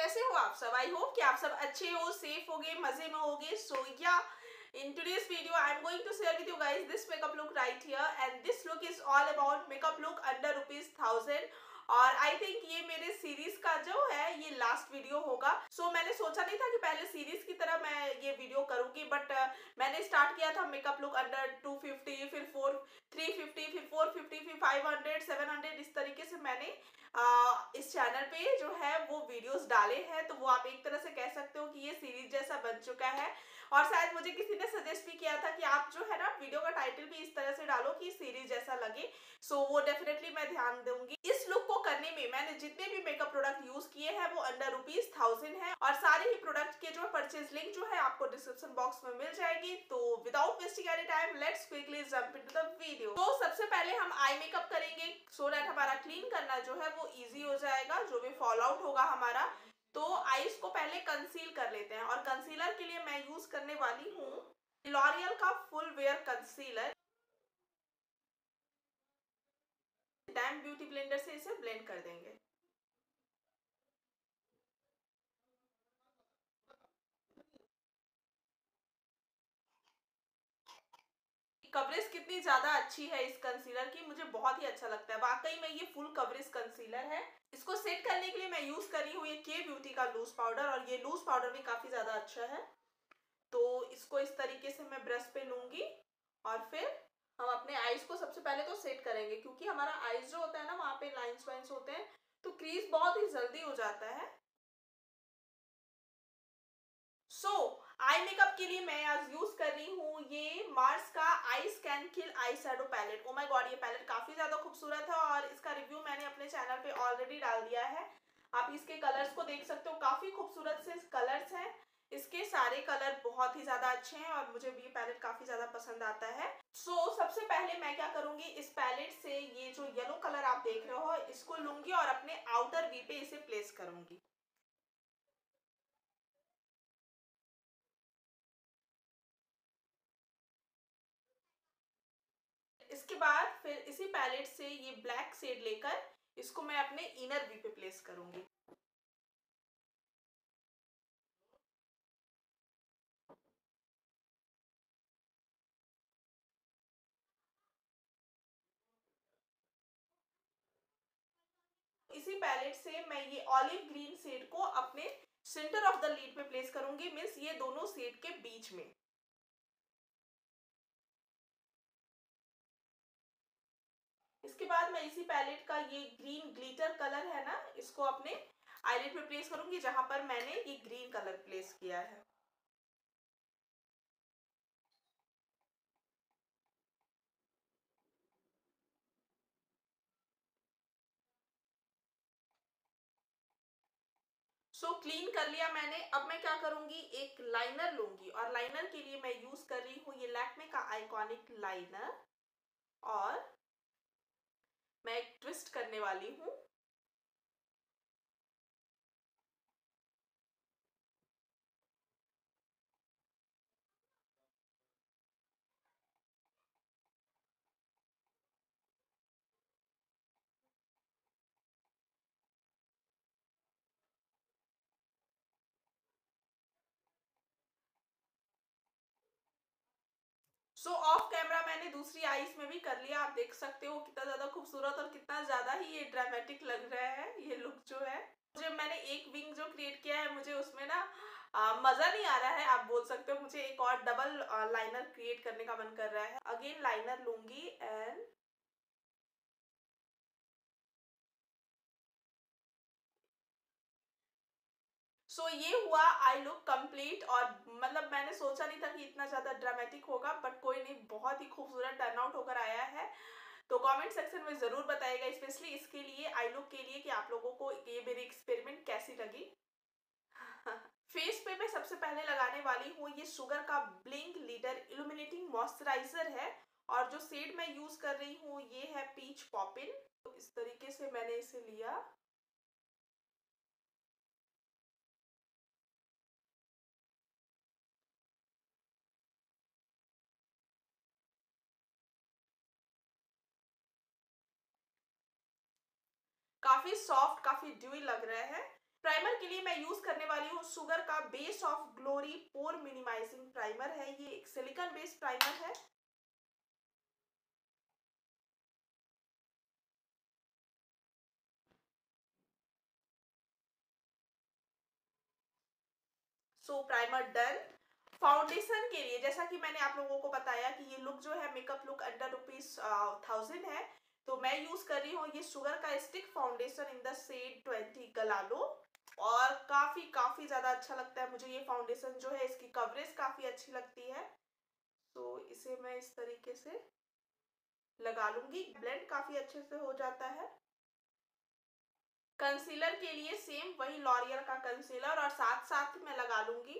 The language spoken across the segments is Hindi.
कैसे हो आप सब? आई होप कि आप सब अच्छे हो, सेफ होगे, मजे में होगे. So yeah, in today's video I'm going to share with you guys this makeup look right here, and this look is all about makeup look under ₹1000. और आई थिंक ये मेरे सीरीज का जो है ये लास्ट वीडियो होगा. सो मैंने सोचा नहीं था कि पहले सीरीज की तरह मैं ये वीडियो करूंगी, बट मैंने स्टार्ट किया था मेकअप लुक अंडर 250, फिर 350, फिर 450, फिर 500, 700. इस तरीके से मैंने इस चैनल पे जो है वो वीडियोस डाले हैं. तो वो आप एक तरह से कह सकते हो कि ये सीरीज जैसा बन चुका है. और शायद मुझे किसी ने सजेस्ट भी किया था कि आप जो है ना वीडियो का टाइटल भी इस तरह से डालो कि सीरीज जैसा लगे. सो वो डेफिनेटली मैं ध्यान दूंगी. इस लुक को करने में मैंने जितने भी मेकअप प्रोडक्ट यूज किए हैं वो अंडर ₹1000 है, और सारे ही प्रोडक्ट के जो परचेज लिंक जो है आपको डिस्क्रिप्शन बॉक्स में मिल जाएगी. तो without wasting any time let's quickly jump into the video. तो सबसे पहले हम आई मेकअप करेंगे सो दैट हमारा क्लीन करना जो है वो इजी हो जाएगा, जो भी फॉल आउट होगा हमारा. तो आईज को पहले कंसील कर लेते हैं, और कंसीलर के लिए मैं यूज करने वाली हूँ लॉरियल का full wear concealer. Damp beauty blender से इसे ब्लेंड कर देंगे. कवरेज कितनी ज्यादा अच्छी है इस कंसीलर की, मुझे बहुत ही अच्छा लगता है. वाकई में ये फुल कवरेज कंसीलर है. इसको सेट करने के लिए मैं यूज कर रही हूँ ये के ब्यूटी का लूज पाउडर, और ये लूज पाउडर भी काफी ज्यादा अच्छा है. तो इसको इस तरीके से मैं ब्रश पे लूंगी, और फिर हम अपने आईज को सबसे पहले तो सेट करेंगे, क्योंकि हमारा आईज जो होता है ना वहां पे लाइंस वाइंस होते हैं, तो क्रीज बहुत ही जल्दी हो जाता है. सो आई मेकअप के लिए मैं आज यूज कर रही हूँ ये मार्स का I can kill eye shadow palette. Oh my god, ये पैलेट काफी ज्यादा खूबसूरत है, और इसका रिव्यू मैंने अपने चैनल पे ऑलरेडी डाल दिया है. आप इसके कलर्स को देख सकते हो, काफी खूबसूरत से कलर्स हैं. इसके सारे कलर बहुत ही ज्यादा अच्छे हैं, और मुझे भी ये पैलेट काफी ज्यादा पसंद आता है. सबसे पहले मैं क्या करूंगी, इस पैलेट से ये जो येलो कलर आप देख रहे हो इसको लूंगी और अपने आउटर वी पे इसे प्लेस करूंगी. इसके बाद फिर इसी पैलेट से ये ब्लैक शेड लेकर इसको मैं अपने इनर वी पे प्लेस करूंगी. इसी पैलेट से मैं ये ऑलिव ग्रीन शेड को अपने सेंटर ऑफ द लीड पे प्लेस करूंगी, मीन्स ये दोनों शेड के बीच में. इसके बाद मैं इसी पैलेट का ये ग्रीन ग्लिटर कलर है ना, इसको अपने आईलिड पे प्लेस करूंगी, जहां पर मैंने ये ग्रीन कलर प्लेस किया है. क्लीन कर लिया मैंने. अब मैं क्या करूंगी, एक लाइनर लूंगी, और लाइनर के लिए मैं यूज कर रही हूँ ये लैक्मे का आइकॉनिक लाइनर, और मैं एक ट्विस्ट करने वाली हूँ. ऑफ कैमरा मैंने दूसरी आईज में भी कर लिया. आप देख सकते हो कितना ज्यादा खूबसूरत और कितना ज्यादा ही ये ड्रामेटिक लग रहा है ये लुक जो है. मुझे मैंने एक विंग जो क्रिएट किया है, मुझे उसमें ना मजा नहीं आ रहा है. आप बोल सकते हो मुझे एक और डबल लाइनर क्रिएट करने का मन कर रहा है. अगेन लाइनर लूंगी, एंड ये हुआ आई लुक कंप्लीट. और मतलब मैंने सोचा नहीं था कि इतना ज्यादा ड्रामेटिक होगा, बट कोई नहीं, बहुत ही खूबसूरत टर्न आउट होकर आया है. तो कमेंट सेक्शन में जरूर बताइएगा, स्पेशली इसके लिए, आई लुक के लिए, कि आप लोगों को ये मेरी एक्सपेरिमेंट कैसी लगी. फेस पे मैं सबसे पहले लगाने वाली हूँ ये शुगर का ब्लिंक लीडर इल्यूमिनेटिंग मॉइस्चराइजर है, और जो शेड मैं यूज कर रही हूँ ये है पीच पॉपिन. तो इस तरीके से मैंने इसे लिया. काफी सॉफ्ट, काफी ड्यूई लग रहा है. प्राइमर के लिए मैं यूज करने वाली हूँ शुगर का base of glory pore minimizing primer है। ये एक सिलिकॉन बेस्ड प्राइमर है। Primer done. फाउंडेशन के लिए जैसा कि मैंने आप लोगों को बताया कि ये लुक जो है मेकअप लुक अंडर ₹1000 है, तो मैं यूज कर रही हूँ ये शुगर का stick foundation in the shade 20 गलालो। और काफी ज्यादा अच्छा लगता है मुझे ये फाउंडेशन जो है, इसकी कवरेज काफी अच्छी लगती है। तो इसे मैं इस तरीके से लगा लूंगी। ब्लेंड काफी अच्छे से हो जाता है। कंसीलर के लिए सेम वही लॉरियल का कंसीलर और साथ साथ मैं लगा लूंगी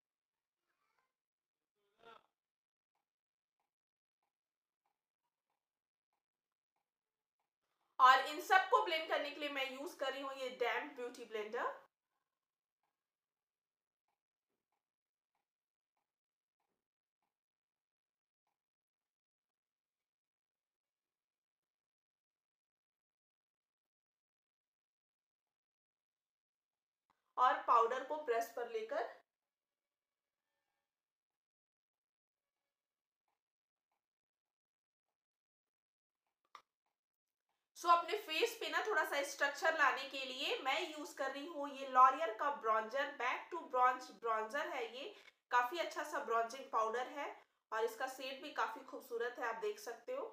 और इन सबको ब्लेंड करने के लिए मैं यूज कर रही हूँ ये डैम्प ब्यूटी ब्लेंडर। और पाउडर को ब्रश पर लेकर अपने फेस पे ना थोड़ा सा स्ट्रक्चर लाने के लिए मैं यूज कर रही हूँ ये लॉरियल का bronzer back to bronze bronzer है। ये काफी अच्छा सा ब्रॉन्जिंग पाउडर है और इसका शेड भी काफी खूबसूरत है, आप देख सकते हो।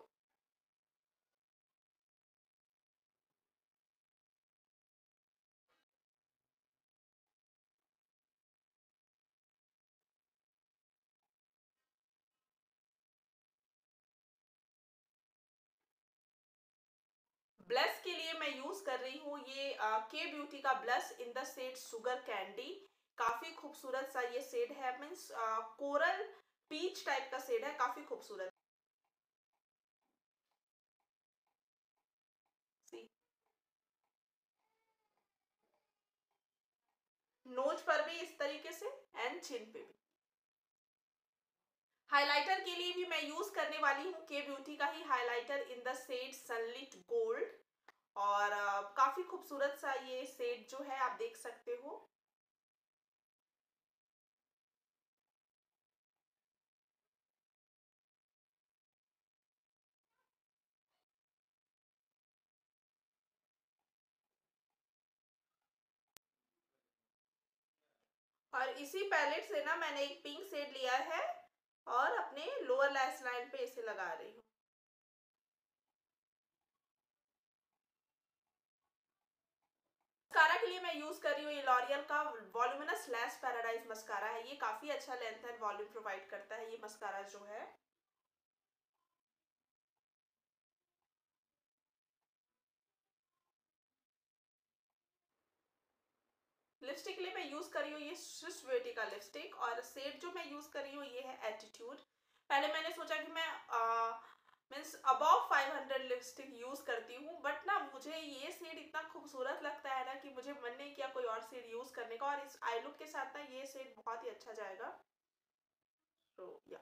ब्लश के लिए मैं यूज कर रही हूँ ये के ब्यूटी का blush in the shade sugar candy. काफी खूबसूरत सा ये शेड है, मीन्स कोरल पीच टाइप का शेड है, काफी खूबसूरत। नोज पर भी इस तरीके से एंड चिन पे भी। हाइलाइटर के लिए भी मैं यूज करने वाली हूँ के ब्यूटी का ही highlighter in the shade sunlit gold. और काफी खूबसूरत सा ये शेड जो है, आप देख सकते हो। और इसी पैलेट से ना मैंने एक पिंक शेड लिया है और अपने लोअर लैश लाइन पे इसे लगा रही हूँ। मस्कारा के लिए मैं यूज कर रही हूँ ये लॉरियल का वॉल्यूमिनस लैश पैराडाइज मस्कारा है। ये काफी अच्छा लेंथ एंड वॉल्यूम प्रोवाइड करता है ये मस्कारा जो है। लिपस्टिक के लिए मैं यूज कर रही हूँ ये स्विस ब्यूटी का लिपस्टिक और शेड जो मैं यूज कर रही हूँ ये है एटीट्यूड। पहले मैंने सोचा कि मैं मीन्स अबव 500 लिपस्टिक यूज करती हूँ, बट ना मुझे ये शेड इतना खूबसूरत लगता है ना कि मुझे मन नहीं किया कोई और शेड यूज करने का। और इस आई लुक के साथ ना ये शेड बहुत ही अच्छा जाएगा। तो या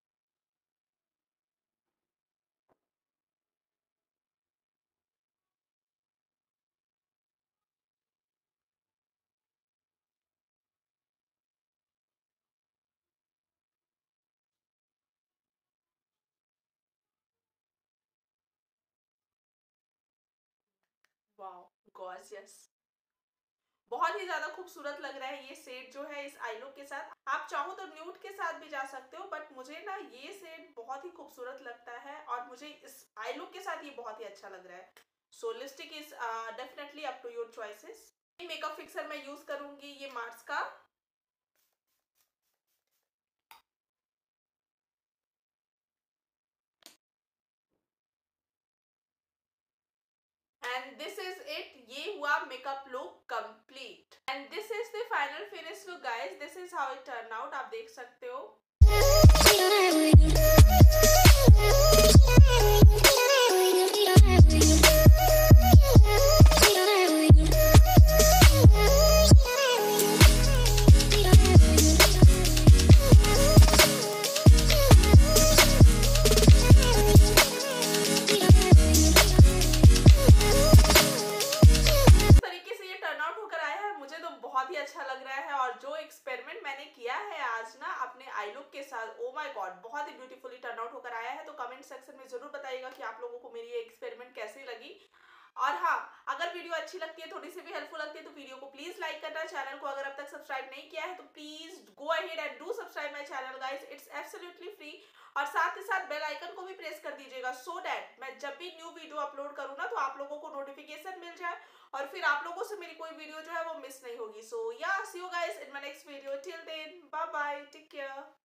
वाओ गॉर्जियस, बहुत ही ज्यादा खूबसूरत लग रहा है ये शेड जो है इस आई लुक के साथ। आप चाहो तो न्यूड के साथ भी जा सकते हो, बट मुझे ना ये शेड बहुत ही खूबसूरत लगता है और मुझे इस आई लुक के साथ ये बहुत ही अच्छा लग रहा है। So lipstick is definitely up to your choices. Makeup fixer मैं यूज करूंगी ये मार्स का। एंड दिस इज इट, ये हुआ makeup look complete and this is the final finish look guys. This is how it turn out, आप देख सकते हो। बहुत ही अच्छा लग रहा है। और जो एक्सपेरिमेंट मैंने किया है आज ना अपने आई लुक के साथ, ओ माय गॉड, बहुत ही ब्यूटीफुली टर्न आउट होकर आया है। तो कमेंट सेक्शन में जरूर बताइएगा कि आप लोगों को मेरी ये एक्सपेरिमेंट कैसी लगी। और हाँ, अगर वीडियो अच्छी लगती है, थोड़ी सी भी हेल्पफुल लगती है, तो वीडियो को प्लीज लाइक करना। चैनल को अगर अब तक सब्सक्राइब नहीं किया है तो please go ahead and do subscribe my channel guys, it's absolutely free. और साथ ही साथ बेल आइकन को भी प्रेस कर दीजिएगा सो दैट मैं जब भी न्यू वीडियो अपलोड करूँ ना तो आप लोगों को नोटिफिकेशन मिल जाए और फिर आप लोगों से मेरी कोई वीडियो जो है वो मिस नहीं होगी। So yeah see you guys in my next video, till then bye bye, take care.